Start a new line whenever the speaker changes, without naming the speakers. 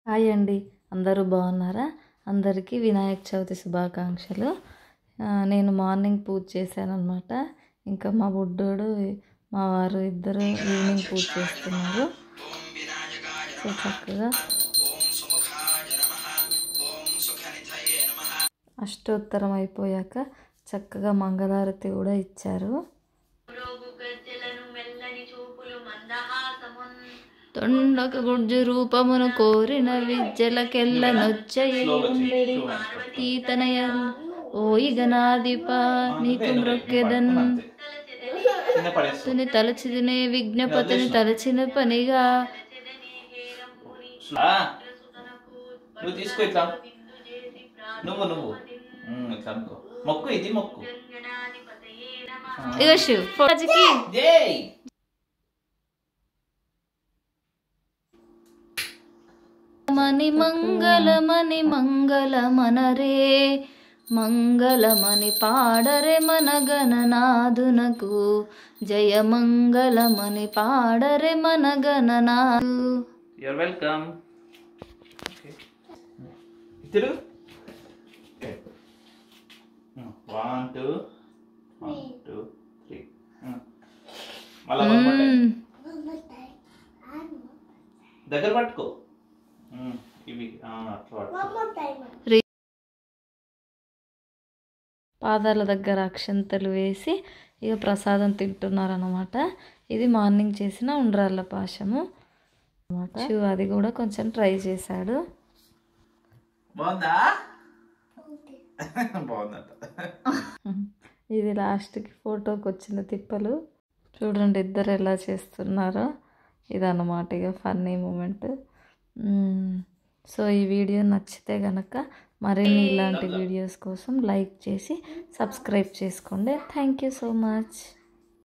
Hi అండి, అందరూ బాగున్నారా? అందరికీ వినాయక చవితి శుభాకాంక్షలు. నేను మార్నింగ్ పూజ చేశాను అనమాట. ఇంకా మా బుడ్డోడు మా వారు ఇద్దరు ఈవినింగ్ పూజ చేస్తున్నారు. సో చక్కగా అష్టోత్తరం అయిపోయాక చక్కగా మంగళారతి కూడా ఇచ్చారు. తొండక గుడ్జు రూపమును కోరిన విద్యలకెల్ల నొచ్చయ్యుండెడి తీతనయ ఓయి గణాధిప నీకు మ్రొక్కెదన్ తుని తలచిదినే విజ్ఞపతిని తలచిన పనిగా ఇగో శివ్ మని మంగళమని మంగళమనరే మంగళమని పాడరే మన గణనాథునకు జయ మంగళమని పాడరే మన గణనాథు.
You're welcome. Tiru. Okay. 1 2 1 2 3. Mala one more time. దగ్గర పట్టుకో. ఇవి
పాదాల దగ్గర అక్షంతలు వేసి ఇక ప్రసాదం తింటున్నారన్నమాట. ఇది మార్నింగ్ చేసిన ఉండ్రాళ్ళ పాశము అన్నమాట. శివ అది కూడా కొంచెం ట్రై చేశాడు.
బాగుందా? బాగుందంట.
ఇది లాస్ట్కి ఫోటోకి వచ్చిన తిప్పలు చూడండి, ఇద్దరు ఎలా చేస్తున్నారో. ఇదన్నమాట ఇక ఫన్నీ మూమెంట్. సో ఈ వీడియో నచ్చితే కనుక మరిన్ని ఇలాంటి వీడియోస్ కోసం లైక్ చేసి సబ్స్క్రైబ్ చేసుకోండి. Thank you so much.